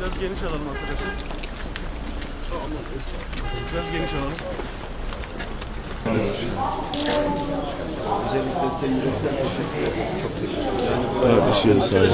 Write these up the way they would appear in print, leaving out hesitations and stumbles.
Biraz geniş alalım arkadaşlar. Biraz geniş alalım. Özellikle size yürekten teşekkür ederim. Çok teşekkür ederim. Evet, bir şey sadece.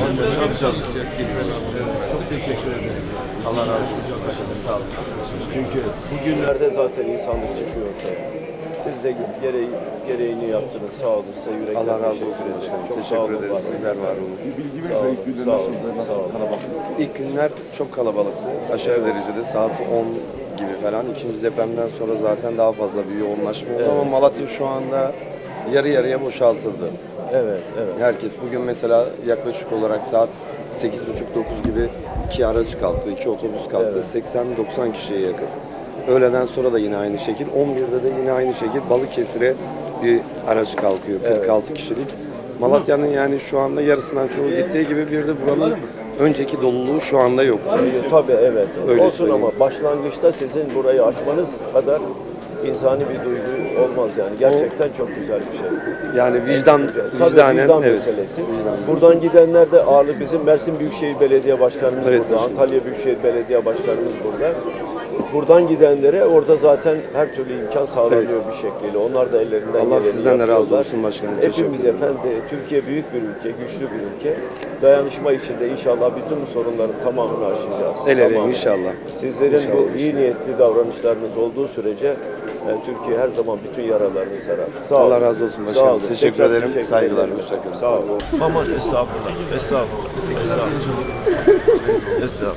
Çok teşekkür ederim. Allah razı olsun. Sağ olun. Çünkü bugünlerde zaten insanlık çıkıyor ortaya. Siz de gereğini yaptınız. Sağ olun. Size yürekten Allah razı olsun başkanım. Çok Teşekkür ederiz. Sizler var olun. Bir bilgi verirse ilk günler nasıldı? Nasıl kalabalık? İlk günler çok kalabalıktı. Aşırı derecede saat 10 gibi falan. İkinci depremden sonra zaten daha fazla bir yoğunlaşma oldu ama Malatya şu anda yarı yarıya boşaltıldı. Evet, evet. Herkes bugün mesela yaklaşık olarak saat 8.30-9 gibi 2 aracı kalktı, 2 otobüs kalktı. Evet. 80-90 kişiye yakın. Öğleden sonra da yine aynı şekil. 11'de de yine aynı şekil Balıkesir'e bir araç kalkıyor. 46 kişilik. Malatya'nın yani şu anda yarısından çoğu gittiği gibi bir de buranın önceki doluluğu şu anda yok. Tabii evet. Öyle Olsun söyleyeyim. ama başlangıçta sizin burayı açmanız kadar insani bir duygu olmaz yani. Gerçekten çok güzel bir şey. Yani Tabii vicdanen vicdan evet. meselesi. Vicdan. Buradan gidenler de ağırlık. Bizim Mersin Büyükşehir Belediye Başkanımız Evet, burada. başkanım. Antalya Büyükşehir Belediye Başkanımız burada. Buradan gidenlere orada zaten her türlü imkan sağlanıyor bir şekliyle. Onlar da ellerinden Allah geleni sizden de razı yapıyorlar. olsun başkanım. Teşekkür Hepimiz ederim. efendim, Türkiye büyük bir ülke, güçlü bir ülke. Dayanışma içinde inşallah bütün bu sorunların tamamını aşacağız. El ele Tamamını. inşallah. Sizlerin İnşallah, bu iyi niyetli davranışlarınız olduğu sürece Türkiye her zaman bütün yaralarını sarar. Sağ olun. Allah razı olsun başkanım. Sağ olun. Teşekkür Tekrar ederim. teşekkür Saygılar, ederim. hoşça kalın. Sağ olun. Aman estağfurullah. Estağfurullah. Estağfurullah. Estağfurullah.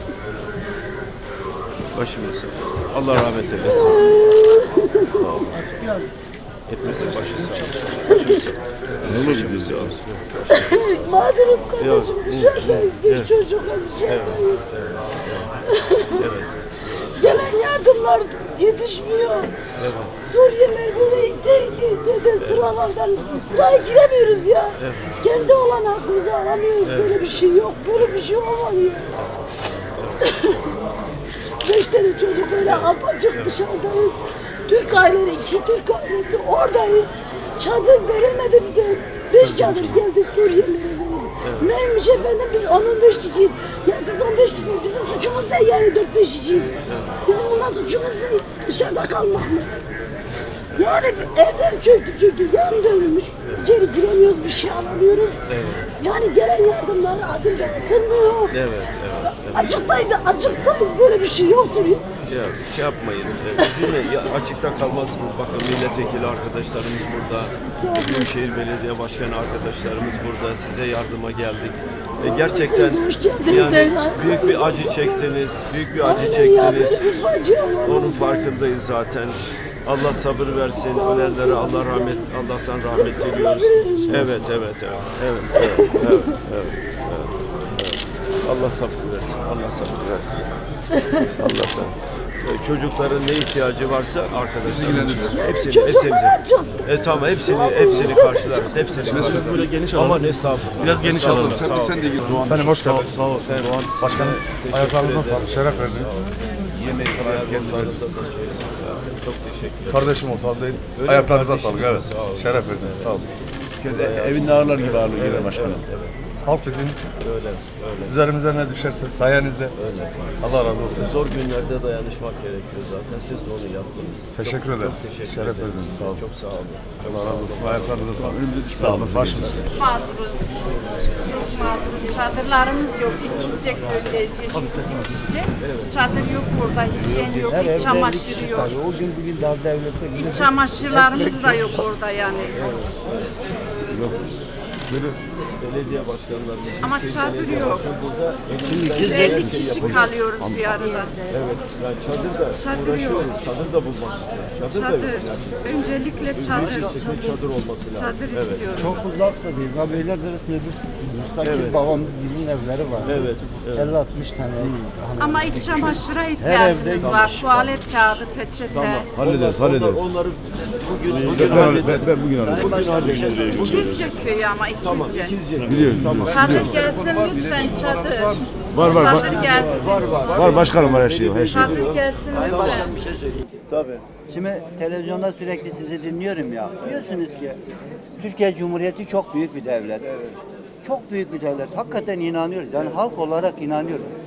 Başımız sağ olsun. Allah rahmet eylesin. Hepimizin başı sağ olsun. Başımız sağ olsun. Nereye gidiyorsun? Mağduruz kardeşim, dışarıdayız. Bir çocukla dışarıdayız. Evet. Gelen yardımlar yetişmiyor. Suriyeliler böyle ite sıralardan sıraya giremiyoruz ya. Kendi olan hakkımızı alamıyoruz. Böyle bir şey yok. Böyle bir şey olmalı ya. 5 tane çocuk böyle apacık dışarıdayız. Türk aileleri, 2 Türk ailesi oradayız. Çadır verilmedi bize. 5 çadır geldi Suriyelilere verildi. Neymiş efendim biz 10-15 kişiyiz. Ya siz 15 kişisiniz. Bizim suçumuz ne yani 4-5 kişiyiz. Bizim bundan suçumuz ne? Dışarıda kalmak mı? Yani evler çöktü, yan dönmüş. İçeri giremiyoruz, bir şey alamıyoruz. Yani gelen yardımları adımda tutulmuyor. Evet. Açıktayız. Böyle bir şey yoktur ya. Ya şey yapmayın, üzülmeyin. Ya, açıkta kalmazsınız. Bakın milletvekili arkadaşlarımız burada, Büyükşehir Belediye Başkanı arkadaşlarımız burada. Size yardıma geldik. Gerçekten Hoş geldiniz yani evlat. büyük bir acı çektiniz, büyük bir acı çektiniz. Bir bacı ama. Onun farkındayız zaten. Allah sabır versin, ölenlere Allah'tan rahmet diliyoruz. Evet. Allah sabır versin, Allah sabır versin. Allah'tan. Çocukların ne ihtiyacı varsa arkadaşlarımız hepsini tamam hepsini karşılarız. Biraz böyle geniş alalım. Aman estağfurullah. Biraz geniş alalım. Sen de git. Doğan. Benim hoş geldin. Sağ olsun Doğan. Başkanım ayaklarınıza sağlık. Şeref verdiniz. Yemek yardımlarınıza da zaten çok teşekkür ederim. Kardeşim ortağındayım. Öyle Ayaklarınıza kardeşim, sağlık. Evet. sağ olun. Şeref verdiniz. Sağ olun. Evinde ağırlar gibi ağırlıyor yine başkanım. Halk bizim Öyle. üzerimize ne düşerse sayenizde. Allah razı olsun. Zor günlerde dayanışmak gerekiyor zaten. Siz de onu yaptınız. Teşekkür ederiz. Çok teşekkür Şeref ederiz. verdiniz. Sağ olun. Çok sağ olun. Allah razı olsun. Ayaklarınıza sağlık. Sağ olun. Başımız. Mağduruz. Çok mağduruz. Çadırlarımız yok. İkizce köydeyiz. İkizce. Çadır yok burada. Hijyen yok. İç çamaşırı yok. O gün bugün daha devlette İç çamaşırlarımız da yok orada yani. Belediye başkanlarımız. Ama Büyükşehir çadır Belediye yok. Başkanı burada Biz 50 kişi kalıyoruz bir arada. evet. Yani Çadır uğraşıyoruz. yok. Çadır da bulmak istiyoruz. Çadır da yok. Çadır. Öncelikle çadır. Çadır olması lazım. Çadır istiyoruz. çok uzak da değil. Beyler Deresi'nde bir müstakil babamız gibi evleri var. Evet. 50-60 tane. Ama iç çamaşıra ihtiyacımız var. Tuvalet kağıdı, peçete. Hallederiz. Onları bugün Ben bugün halledeceğim. İkizce köyü ama İkizce. Biliyoruz. Çadır gelsin lütfen çadır. Var. Çadır gelsin. Var başkanım var her şey. Her şey. Çadır gelsin lütfen. tabii. Şimdi televizyonda sürekli sizi dinliyorum ya. Diyorsunuz ki Türkiye Cumhuriyeti çok büyük bir devlet. Çok büyük bir devlet. Hakikaten inanıyoruz. Yani halk olarak inanıyoruz.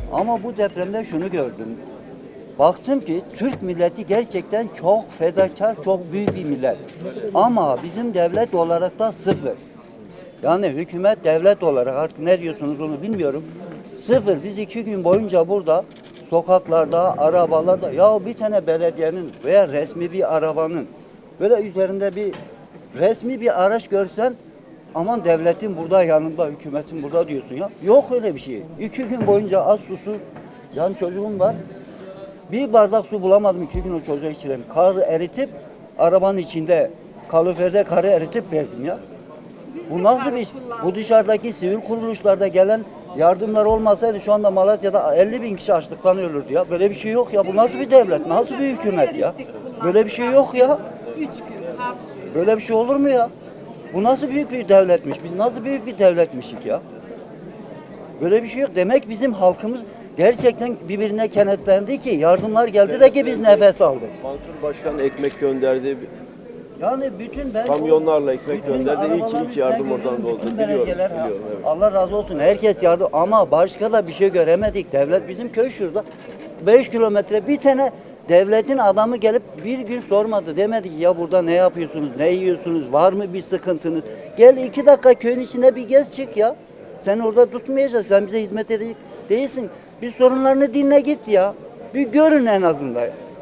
Ama bu depremde şunu gördüm. Baktım ki Türk milleti gerçekten çok fedakar, çok büyük bir millet. Ama bizim devlet olarak da sıfır. Yani hükümet devlet olarak artık ne diyorsunuz onu bilmiyorum. Sıfır. Biz 2 gün boyunca burada sokaklarda, arabalarda ya bir tane belediyenin veya resmi bir arabanın böyle üzerinde bir resmi bir araç görsen aman devletin burada yanında, hükümetin burada diyorsun ya. Yok öyle bir şey. 2 gün boyunca az susuz, yan çocuğum var. Bir bardak su bulamadım 2 gün o çocuğa içirelim. Karı eritip arabanın içinde kaloriferde karı eritip verdim ya. Bu nasıl bir iş? Bu dışarıdaki sivil kuruluşlarda gelen yardımlar olmasaydı şu anda Malatya'da 50.000 kişi açlıktan ölürdü ya. Böyle bir şey yok ya. Bu nasıl bir devlet? Nasıl bir hükümet ya? Böyle bir şey yok ya. 3 gün. Böyle bir şey olur mu ya? Bu nasıl büyük bir devletmiş? Biz nasıl büyük bir devletmişik ya? Böyle bir şey yok. Demek bizim halkımız gerçekten birbirine kenetlendi ki yardımlar geldi de ki biz nefes aldık. Mansur Başkan ekmek gönderdi. Yani bütün ben Kamyonlarla ekmek bütün gönderdi. arabaların İlk yardım üstüne oradan da oldu. bütün Biliyorum. belediyeler, Biliyorum. Evet. Allah razı olsun. Herkes yardım ama başka da bir şey göremedik. Devlet bizim köy şurada. 5 kilometre bir tane devletin adamı gelip bir gün sormadı. Demedi ki ya burada ne yapıyorsunuz, ne yiyorsunuz, var mı bir sıkıntınız? Gel 2 dakika köyün içine bir gez çık ya. Sen orada tutmayacaksın. Sen bize hizmet değilsin. Bir sorunlarını dinle git ya. Bir görün en azından.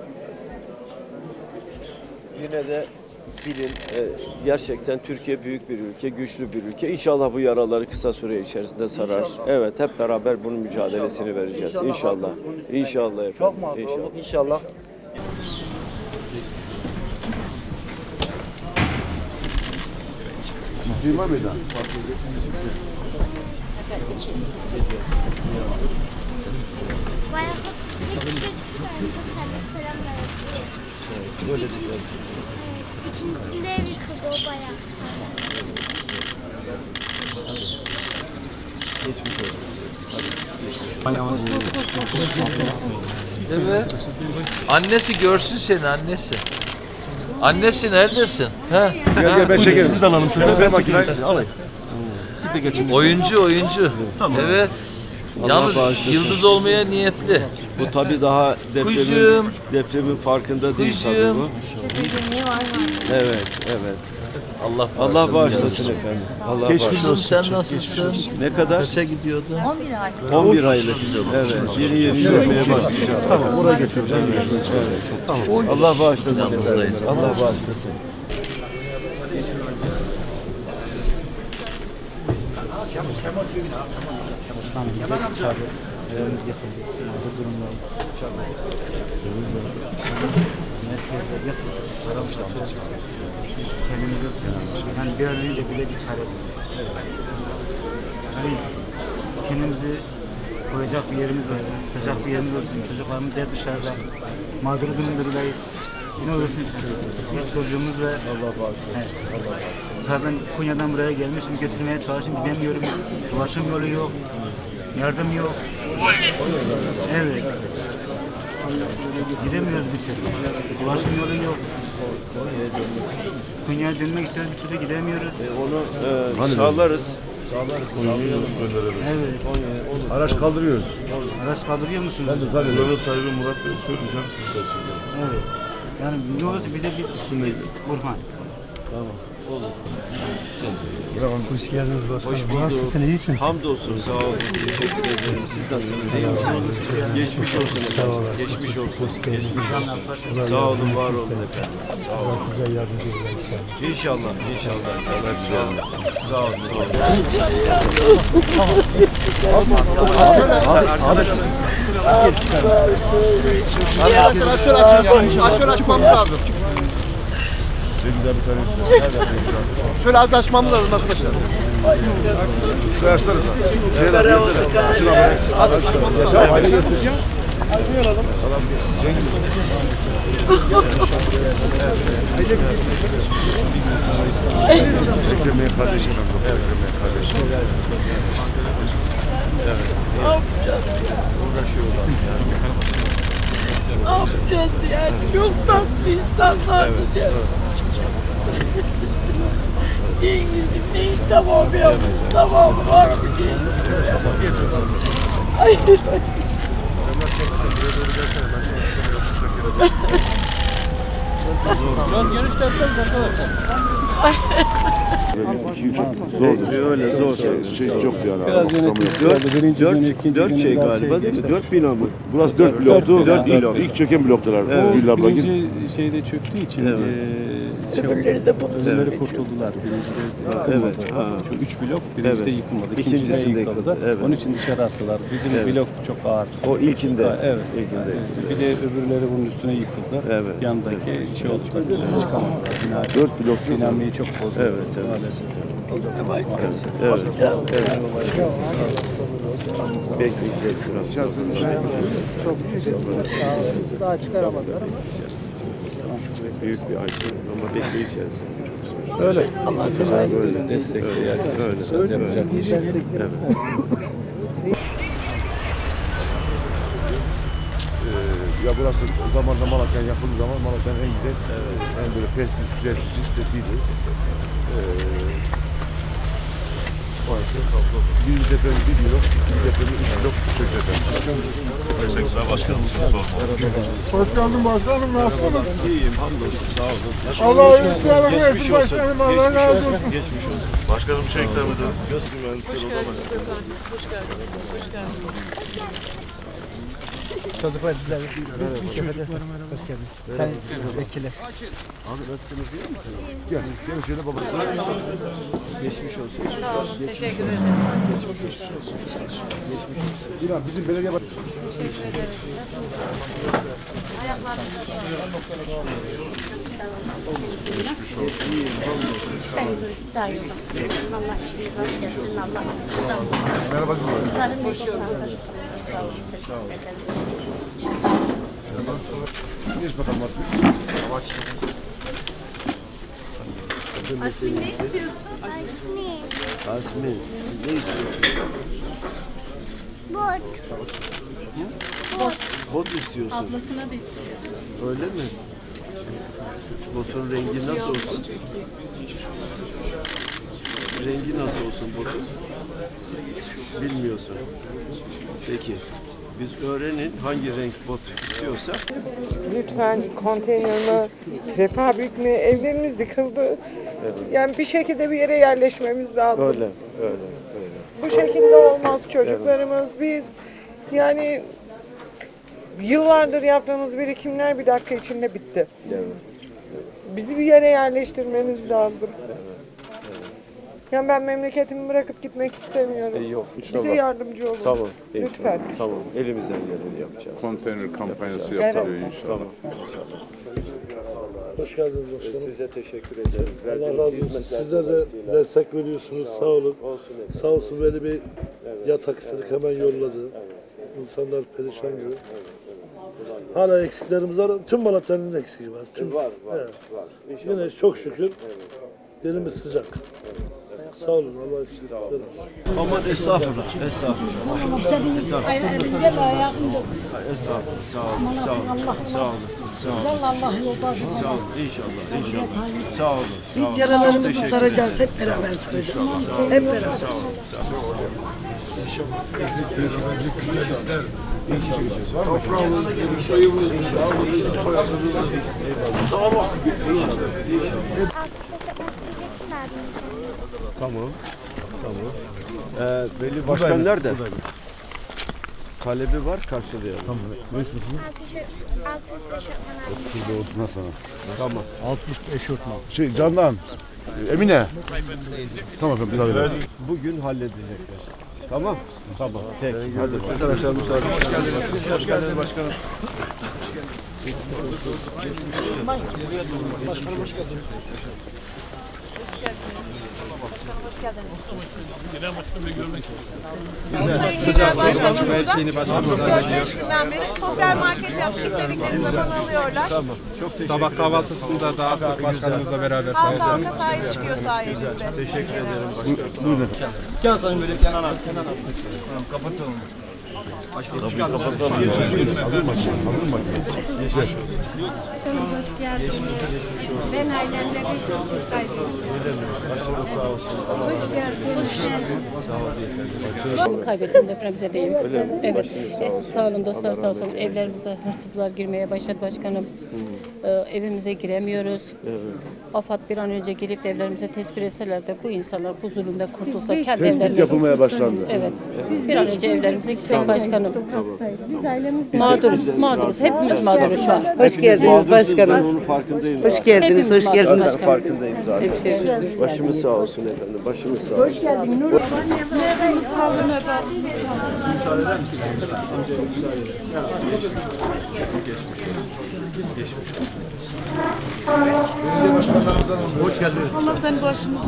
Yine de bilin gerçekten Türkiye büyük bir ülke, güçlü bir ülke. İnşallah bu yaraları kısa süre içerisinde sarar. İnşallah. Evet, hep beraber bunun mücadelesini vereceğiz. İnşallah. İnşallah efendim. Çok mağdur olduk inşallah. Çiftliğin var mıydı? Bayağı çok çocuksu var. Çok selamlar. Böyle diyor. İkincisinde ev yıkıldı, o bayağı Evet. Annesi görsün seni, annesi. Annesi neredesin? Ha? Gel gel ben çekerim. Siz de alalım şöyle. Ben çekeyim makinayı- sizi. Alayım. Siz de geçin. Oyuncu. Evet. Yalnız bağışlasın. yıldız olmaya niyetli. Bu tabii daha Kuşum. depremin farkında değil tabii Kuşum. bu. Evet. Allah Allah bağışlasın efendim. Allah Kuzum bağışlasın. sen nasılsın? Ne kadar? Kaça gidiyordun? 11 aylık. Evet. Yeni yürümeye başlayacak. Tamam oraya götüreceğim. Allah bağışlasın Yalnızdayız. efendim. Allah bağışlasın. Yani bir an önce bile bir çare bulun. Yani kendimizi koyacak bir yerimiz olsun, sıcak bir yerimiz olsun. Çocuklarımız hep dışarıda. Mağdur durumdayız. Yine olursun. 3 çocuğumuz ve ben Konya'dan buraya gelmişim, götürmeye çalışıyorum, gidemiyorum. Ulaşım yolu yok, yardım yok. Evet. Gidemiyoruz bir türlü. Ulaşım yolu yok. Konya'ya dönmek istiyoruz, bir türlü gidemiyoruz. Onu sağlarız. Evet. Araç kaldırıyoruz. Araç kaldırıyor musunuz? Ben de zaten Buranın sahibi Murat Bey söyleyeceğim size. Evet. Yani ne olursa bize bir Burhan. Hoş geldiniz başkanım. Hoş bulduk. Nasılsın, iyisin? Hamdolsun, sağ olun. Teşekkür ederim. Siz nasılsınız? İyi misiniz? Geçmiş olsun efendim. Geçmiş olsun. Geçmiş olsun. Sağ olun, var olun efendim. Sağ olun. Güzel yardımcı olun inşallah. İnşallah, inşallah. Allah güzel olsun. Sağ olun, sağ olun. Şöyle açmamız lazım. Çok güzel bir tane Şöyle az açmamız lazım arkadaşlar. Şuraya açlarız lan. Şeyler gelsene. Şuna bak. Ya aynı gelsin. Ekrem'e kardeşim ben bu. Ekrem'e kardeşim. Yapacağız yani çok tatlı insanlar. İngilizce neyin tamam yapmış, tamam var mı diye. Ay, Biraz genişlerseniz arkadaşlar. Öyle zor. Şey yoktu yani. Biraz yönetim. Dört şey galiba değil mi? 4 bina mı? Burası 4 bloktu. 4 blok. İlk çöken bloktalar. Evet. Villalar gibi. Birinci şeyde çöktüğü için öbürleri kurtuldular. Evet. Şu 3 blok birincide Evet. yıkılmadı. İkincisinde İkincisinde yıkıldı, yıkıldı. evet. Onun için dışarı attılar. Bizim blok çok ağır. O ilkinde. Evet. İlkinde. Bir de öbürleri bunun üstüne yıkıldı. Evet. Yandaki şey oldu tabii. Çıkamadılar. Bina 4 blok. dinamiği çok bozuldu. Evet, evet. Maalesef. Maalesef. Evet. Bekleyeceğiz biraz. Daha çıkaramadılar ama. Büyük bir acı ama bekleyeceğiz. Öyle. Allah cezası destekleyen yapacak bir şey. Ya burası zamanında Malatya'nın yapıldığı zaman Malatya'nın en güzel, en böyle prestijli sitesiydi. Maalesef bir deprem 1 blok, bir depremi 3 blok çöktü efendim. Teşekkürler başkanım. Sizi sormalı. Hoş geldin başkanım, nasılsınız? İyiyim, hamdolsun, sağ olun. Allah'a emanet Geçmiş olun olsun. başkanım, Allah razı olsun. Geçmiş olsun. Başkanım bir şey eklemedi. Gösteri mühendisleri olamaz. Sen vekile. Abi nasılsınız, iyi misiniz? Gel şöyle baba. Geçmiş olsun. Sağ olun. Teşekkür ederiz. İnan bizim belediye bak. Daha yok. Allah işini rast gelsin. Allah. Merhaba kızım. Geç bakalım Asmi. Asmin ne istiyorsun? Asmi, ne istiyorsun? Bot istiyorsun. Ablasına da istiyor. Öyle mi? Botun rengi nasıl olsun? Rengi nasıl olsun botun? Bilmiyorsun. Peki. Biz öğrenin hangi renk bot istiyorsa. Lütfen konteyner mi, prefabrik mi, evlerimiz yıkıldı. Yani bir şekilde bir yere yerleşmemiz lazım. Öyle. Bu şekilde olmaz çocuklarımız. Biz yani yıllardır yaptığımız birikimler bir dakika içinde bitti. Bizi bir yere yerleştirmeniz lazım. Yani ben memleketimi bırakıp gitmek istemiyorum. Yok. Bize yardımcı olun. Tamam. Lütfen. Tamam. Elimizden geleni yapacağız. Konteyner kampanyası yapılıyor inşallah. Hoş geldiniz başkanım. Size teşekkür ederim. Allah razı olsun. Sizler de destek veriyorsunuz. Sağ olun. Sağ olsun böyle bir yatak istedik hemen yolladı. İnsanlar perişandı. Hala eksiklerimiz var. Tüm Malatya'nın eksiği var. Var. Evet. Yine çok şükür yerimiz sıcak. Sağ olun. Allah için. Aman estağfurullah. Estağfurullah. Estağfurullah. Sağ olun. Sağ olun. Sağ olun. Sağ olun. Sağ olun. İnşallah. Sağ olun. Biz yaralarımızı saracağız. Hep beraber saracağız. Hep beraber. Sağ olun. Toprağımız, soyumuz, aldığımız soyadımız. Sağlık. Tamam. Veli Başkan nerede? Talebi var, karşılayalım. Tamam. Ne istiyorsun? 605 Şurada olsun ha sana. Tamam. 60 eşortman. Candan. Emine. Tamam efendim bir daha veririz. Bugün halledecekler. Tamam. Tamam. Peki. Hadi. Arkadaşlar hoş geldiniz. Hoş geldiniz başkanım. Başkanım hoş geldiniz. Sayın Başkanım burada 4-5 günden beri sosyal market yapmış, istedikleri zaman alıyorlar. Tamam. Çok teşekkür Sabah kahvaltısında dağıttık başkanımızla beraber. Halka halka sahip çıkıyor sayenizde. Teşekkür ederim başkanım. Buyurun efendim. Gel sayın böyle kenar al. Kapatalım. Tabii kafasına bir geçiyor. Hazır makine. Hoş geldiniz. Ben ailemle bir çocuktaydım. Sağ olsun. Hoş geldiniz. Sağ olun. Kaybettim, depremzedeyim. Evet. Sağ olun dostlar, sağ olsun. Evlerimize hırsızlar girmeye başladı başkanım. Evimize giremiyoruz. AFAD bir an önce gelip evlerimize tespit etseler de bu insanlar bu zulümden kurtulsa kendi Tespit evlerine. yapılmaya başlandı. Evet. Bir an önce evlerimize gitsek başkanım. Biz ailemizle Mağduruz. Hepimiz mağduruz şu an. Hoş geldiniz başkanım. Onun farkındayım. Hoş geldiniz, hoş geldiniz. Zaten farkındayım zaten. Başımız sağ olsun efendim. Başımız sağ olsun. Hoş geldin Nur. Merhaba. Müsaade eder misin? Amcaya müsaade eder. Geçmiş olsun. Belediye başkanlarımızdan hoş geldiniz. Allah sen başımızda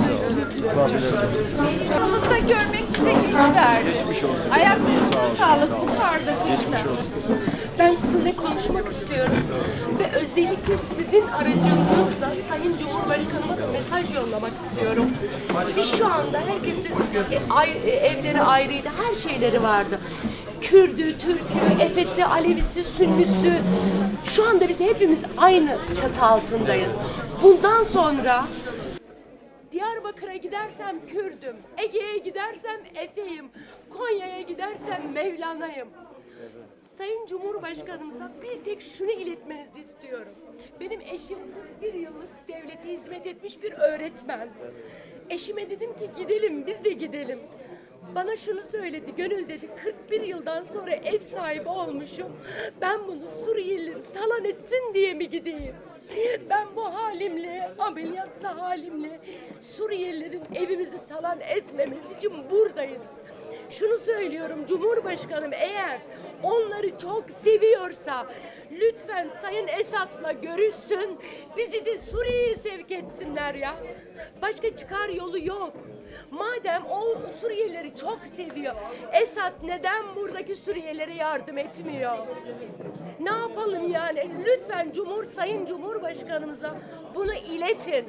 Yanımızda görmek bize güç verdi. Geçmiş olsun. Ayaklarınıza sağlık. Kurtardı. Geçmiş olsun. Ben sizinle konuşmak istiyorum ve özellikle sizin aracılığınızla Sayın Cumhurbaşkanıma da mesaj yollamak istiyorum. Biz şu anda herkesin evleri ayrıydı, her şeyleri vardı. Kürdü, Türk'ü, Efes'i, Alevisi, Sünnüsü. Şu anda biz hepimiz aynı çatı altındayız. Bundan sonra Diyarbakır'a gidersem Kürdüm, Ege'ye gidersem Efe'yim, Konya'ya gidersem Mevlana'yım. Sayın Cumhurbaşkanımıza bir tek şunu iletmenizi istiyorum. Benim eşim bir yıllık devlete hizmet etmiş bir öğretmen. Eşime dedim ki gidelim, biz de gidelim. Bana şunu söyledi, Gönül dedi, 41 yıldan sonra ev sahibi olmuşum. Ben bunu Suriyeliler talan etsin diye mi gideyim? Ben bu halimle, ameliyatlı halimle Suriyelilerin evimizi talan etmemesi için buradayız. Şunu söylüyorum Cumhurbaşkanım, eğer onları çok seviyorsa lütfen Sayın Esad'la görüşsün, bizi de Suriye'ye sevk etsinler ya. Başka çıkar yolu yok. Madem o Suriyelileri çok seviyor, Esad neden buradaki Suriyelilere yardım etmiyor? Ne yapalım yani? Lütfen Sayın Cumhurbaşkanımıza bunu iletin.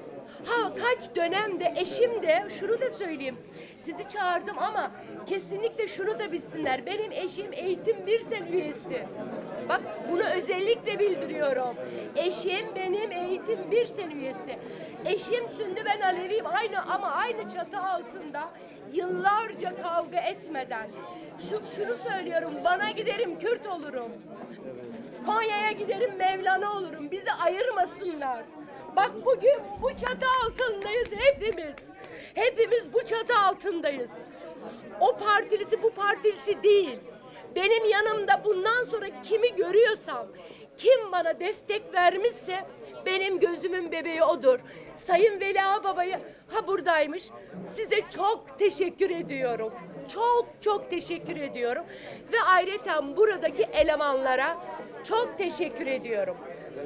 Kaç dönemde eşim de şunu da söyleyeyim. Sizi çağırdım ama kesinlikle şunu da bilsinler. Benim eşim Eğitim Birsen üyesi. Bak bunu özellikle bildiriyorum. Eşim benim Eğitim Birsen üyesi. Eşim Sünnü, ben Aleviyim, aynı çatı altında yıllarca kavga etmeden. Şunu söylüyorum, Van'a giderim Kürt olurum. Konya'ya giderim Mevlana olurum. Bizi ayırmasınlar. Bak bugün bu çatı altındayız hepimiz. Hepimiz bu çatı altındayız. O partilisi bu partilisi değil. Benim yanımda bundan sonra kimi görüyorsam, kim bana destek vermişse benim gözümün bebeği odur. Sayın Veli Ağababa'yı buradaymış. Size çok teşekkür ediyorum. Çok teşekkür ediyorum. Ve ayrıca buradaki elemanlara çok teşekkür ediyorum.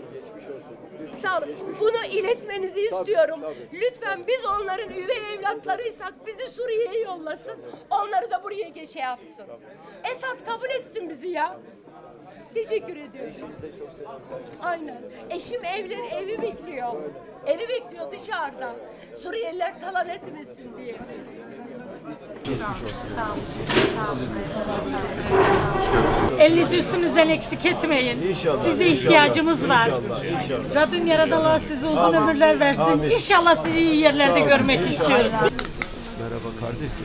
Sağ olun. Bunu iletmenizi istiyorum. Lütfen biz onların üvey evlatlarıysak bizi Suriye'ye yollasın. Onları da buraya yapsın. Esad kabul etsin bizi ya. Teşekkür ediyorum. Aynen. Eşim evi bekliyor. Evi bekliyor dışarıda. Suriyeliler talan etmesin diye. Sağ olun. Elinizi üstümüzden eksik etmeyin. İnşallah, Size ihtiyacımız var. İnşallah. Rabbim Yaradanlar size uzun ömürler versin. Amin. İnşallah sizi iyi yerlerde görmek istiyoruz. Merhaba kardeşim.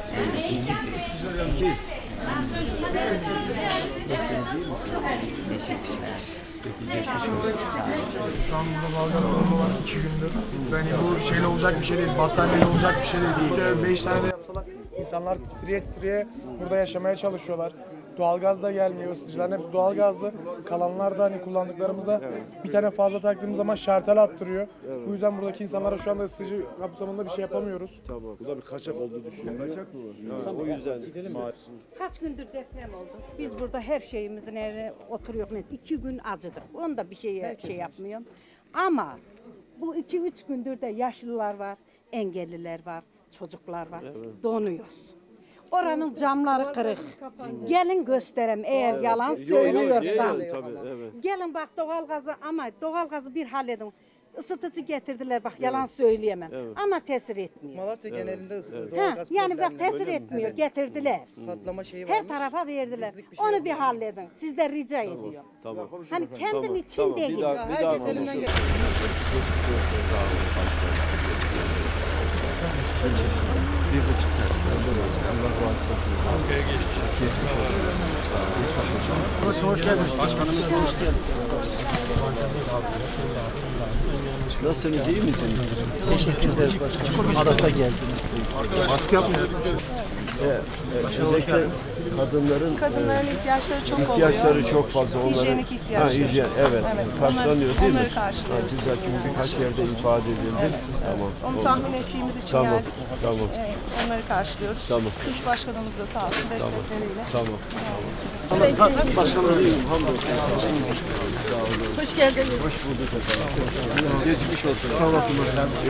Şu an burada dalga sorunu var 2 gündür. Yani bu şeyle olacak bir şey değil, battaniyeyle olacak bir şey değil. Çünkü 5 tane de yapsalar insanlar titreye burada yaşamaya çalışıyorlar. Doğalgaz da gelmiyor, ısıtıcıların hepsi doğalgazlı. Kalanlar da hani kullandıklarımızda bir tane fazla taktığımız zaman şartel attırıyor. Bu yüzden buradaki insanlara şu anda ısıtıcı kapsamında bir şey yapamıyoruz. Tamam. Bu da bir kaçak olduğu düşünüyorum. Kaçak mı var? O yüzden kaç gündür deprem oldu. Biz burada her şeyimizin yerine oturuyoruz. 2 gün acıdık. Onda bir şey yapmıyorum. Ama bu 2-3 gündür de yaşlılar var, engelliler var, çocuklar var. Donuyoruz. Oranın camları kırık. Gelin göstereyim eğer yalan söylüyorsam. Gelin bak doğalgazı ama doğalgazı bir halledin. ısıtıcı getirdiler bak yalan söyleyemem. Ama tesir etmiyor. Malatya genelinde Ha, yani bak tesir etmiyor. Getirdiler. Patlama şeyi Her tarafa verdiler. Onu bir halledin. Sizden rica ediyorum. Tamam. Hani kendim için değil. Herkes elinden gel. Bir buçuk Allah bağışlasın. Geçmiş olsun. Hoş geldiniz. Başkanımız hoş geldiniz. Nasılsınız, iyi misiniz? Teşekkür ederiz başkanım. Arasa geldiniz. Maske yapmıyor. Evet, özellikle Kadınların ihtiyaçları çok oluyor. ihtiyaçları çok fazla. Hijyenik ihtiyaçları. Hijyen, evet. Karşılanıyor değil mi? Onları karşılıyoruz. Güzel, çünkü birkaç yerde ifade edildi. Tamam. Onu tahmin ettiğimiz için Tamam, geldik. tamam. Evet, onları karşılıyoruz. Tamam. Üç başkanımız da sağ olsun destekleriyle. Tamam. Başkanım. Hamdolsun. Hoş geldiniz. Hoş bulduk efendim. Geçmiş olsun. Sağ olasın başkanım.